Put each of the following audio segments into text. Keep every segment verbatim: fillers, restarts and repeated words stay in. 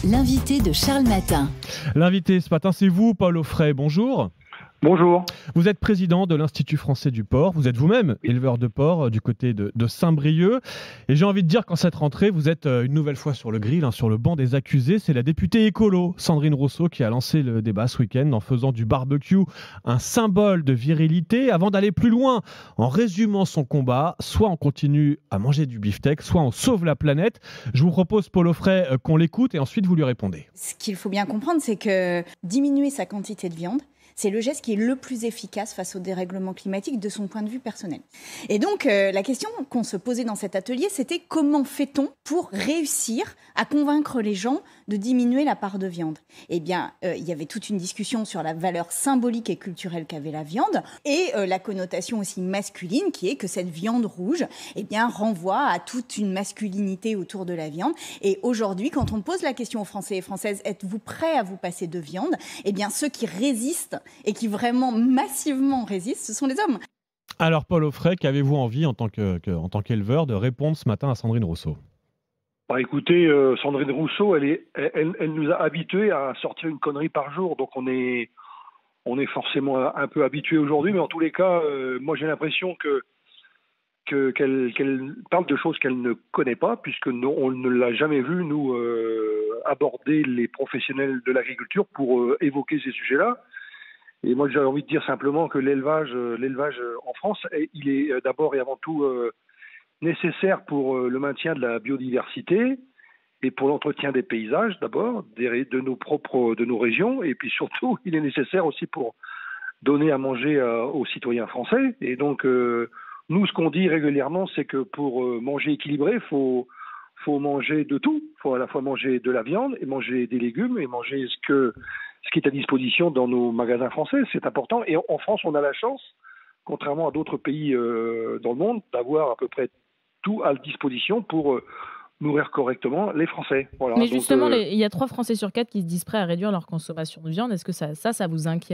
L'invité de Charles Matin. L'invité ce matin, c'est vous, Paul Offray. Bonjour. Bonjour. Vous êtes président de l'Institut français du porc. Vous êtes vous-même éleveur de porc euh, du côté de, de Saint-Brieuc. Et j'ai envie de dire qu'en cette rentrée, vous êtes euh, une nouvelle fois sur le grill, hein, sur le banc des accusés. C'est la députée écolo, Sandrine Rousseau, qui a lancé le débat ce week-end en faisant du barbecue un symbole de virilité. Avant d'aller plus loin, en résumant son combat, soit on continue à manger du beefsteak, soit on sauve la planète. Je vous propose, Paul Offray, euh, qu'on l'écoute et ensuite vous lui répondez. Ce qu'il faut bien comprendre, c'est que diminuer sa quantité de viande, c'est le geste qui est le plus efficace face au dérèglement climatique de son point de vue personnel. Et donc, euh, la question qu'on se posait dans cet atelier, c'était comment fait-on pour réussir à convaincre les gens de diminuer la part de viande ? Eh bien, euh, il y avait toute une discussion sur la valeur symbolique et culturelle qu'avait la viande et euh, la connotation aussi masculine qui est que cette viande rouge, eh bien, renvoie à toute une masculinité autour de la viande. Et aujourd'hui, quand on pose la question aux Français et Françaises, êtes-vous prêts à vous passer de viande ? Eh bien, ceux qui résistent et qui vraiment massivement résistent, ce sont les hommes. Alors, Paul Offray, qu'avez-vous envie en tant que, que, en tant qu'éleveur de répondre ce matin à Sandrine Rousseau ? Bah écoutez, euh, Sandrine Rousseau, elle, est, elle, elle nous a habitués à sortir une connerie par jour, donc on est, on est forcément un peu habitués aujourd'hui, mais en tous les cas, euh, moi j'ai l'impression que, que, qu'elle, qu'elle parle de choses qu'elle ne connaît pas, puisque nous, on ne l'a jamais vu, nous, euh, aborder les professionnels de l'agriculture pour euh, évoquer ces sujets-là. Et moi, j'ai envie de dire simplement que l'élevage, l'élevage en France, il est d'abord et avant tout nécessaire pour le maintien de la biodiversité et pour l'entretien des paysages, d'abord, de nos propres, de nos régions. Et puis surtout, il est nécessaire aussi pour donner à manger aux citoyens français. Et donc, nous, ce qu'on dit régulièrement, c'est que pour manger équilibré, il faut, faut manger de tout. Il faut à la fois manger de la viande et manger des légumes et manger ce que... ce qui est à disposition dans nos magasins français, c'est important. Et en France, on a la chance, contrairement à d'autres pays euh, dans le monde, d'avoir à peu près tout à disposition pour euh, nourrir correctement les Français. Voilà. Mais justement, Donc, euh, les, il y a trois Français sur quatre qui se disent prêts à réduire leur consommation de viande. Est-ce que ça, ça, ça vous inquiète ?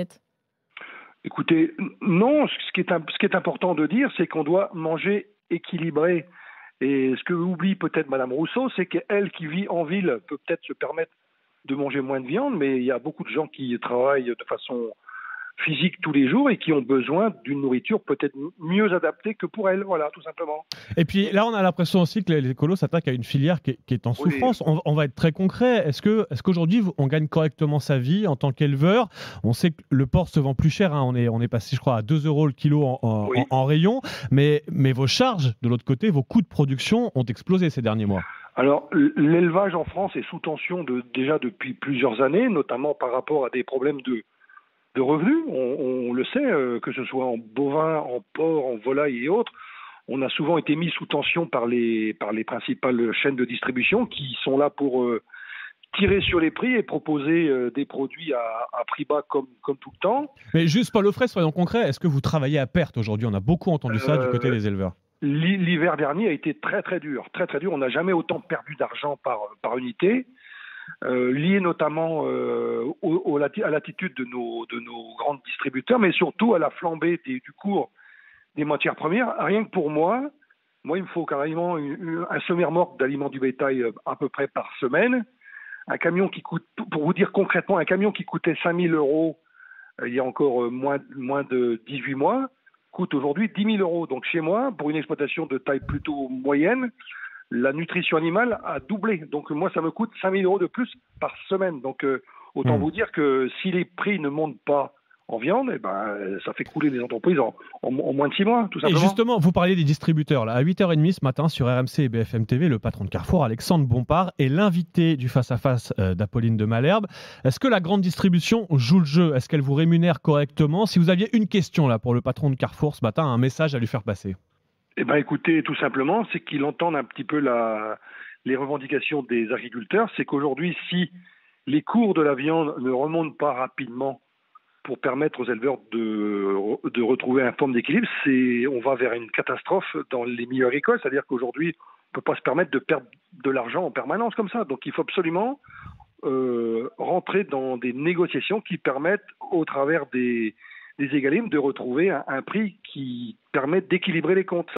Écoutez, non, ce qui est, ce qui est important de dire, c'est qu'on doit manger équilibré. Et ce que oublie peut-être Madame Rousseau, c'est qu'elle qui vit en ville peut peut-être se permettre de manger moins de viande, mais il y a beaucoup de gens qui travaillent de façon physique tous les jours et qui ont besoin d'une nourriture peut-être mieux adaptée que pour elles, voilà, tout simplement. Et puis là, on a l'impression aussi que les écolos s'attaquent à une filière qui est, qui est en souffrance. Oui. On, on va être très concret. Est-ce que, est-ce qu'aujourd'hui, on gagne correctement sa vie en tant qu'éleveur ? On sait que le porc se vend plus cher. Hein. On est, on est passé, je crois, à deux euros le kilo en, en, oui. en, en rayon. Mais, mais vos charges, de l'autre côté, vos coûts de production ont explosé ces derniers mois. Alors, l'élevage en France est sous tension de, déjà depuis plusieurs années, notamment par rapport à des problèmes de, de revenus. On, on le sait, euh, que ce soit en bovin, en porc, en volaille et autres. On a souvent été mis sous tension par les, par les principales chaînes de distribution qui sont là pour euh, tirer sur les prix et proposer euh, des produits à, à prix bas comme, comme tout le temps. Mais juste, Paul Offray, soyons concrets, est-ce que vous travaillez à perte aujourd'hui ? On a beaucoup entendu ça euh, du côté des éleveurs. L'hiver dernier a été très très dur, très très dur. On n'a jamais autant perdu d'argent par, par unité, euh, lié notamment euh, au, au, à l'attitude de nos, de nos grands distributeurs, mais surtout à la flambée des, du cours des matières premières. Rien que pour moi, moi il me faut carrément une, une, un semi-remorque d'aliments du bétail à peu près par semaine. Un camion qui coûte, pour vous dire concrètement, un camion qui coûtait cinq mille euros euh, il y a encore euh, moins, moins de dix-huit mois, coûte aujourd'hui dix mille euros. Donc chez moi, pour une exploitation de taille plutôt moyenne, la nutrition animale a doublé. Donc moi, ça me coûte cinq mille euros de plus par semaine. Donc euh, autant mmh. vous dire que si les prix ne montent pas en viande, eh ben, ça fait couler les entreprises en, en, en moins de six mois, tout simplement. Et justement, vous parliez des distributeurs. Là, à huit heures trente ce matin, sur R M C et B F M T V, le patron de Carrefour, Alexandre Bompard, est l'invité du face-à-face euh, d'Apolline de Malherbe. Est-ce que la grande distribution joue le jeu ? Est-ce qu'elle vous rémunère correctement ? Si vous aviez une question là, pour le patron de Carrefour ce matin, un message à lui faire passer. Eh ben, écoutez, tout simplement, c'est qu'il entende un petit peu la, les revendications des agriculteurs. C'est qu'aujourd'hui, si les cours de la viande ne remontent pas rapidement pour permettre aux éleveurs de, de retrouver un forme d'équilibre, c'est, on va vers une catastrophe dans les milieux agricoles. C'est-à-dire qu'aujourd'hui, on ne peut pas se permettre de perdre de l'argent en permanence comme ça. Donc il faut absolument euh, rentrer dans des négociations qui permettent, au travers des, des égalimes, de retrouver un, un prix qui permette d'équilibrer les comptes.